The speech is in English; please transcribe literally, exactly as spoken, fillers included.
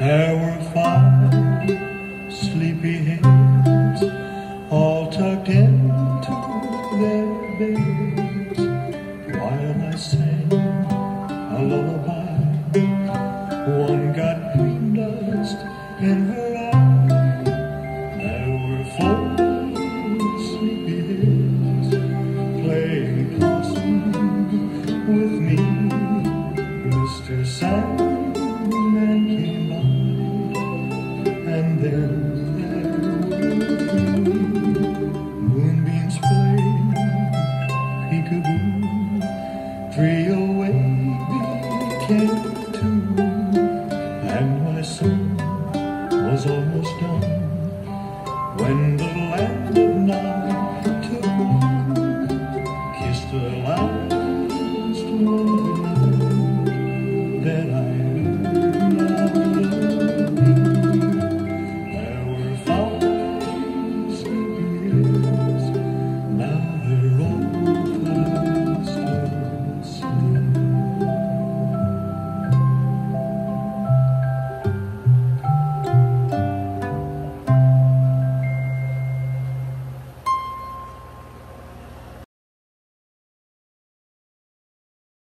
There were five sleepy heads, all tucked into their beds, while I sang a lullaby. One got green dust in her eye. There were four sleepy heads playing possum with me. Mister Sandman came by, and then there were three. Moonbeams played peekaboo, three away became two, and my song was almost done when the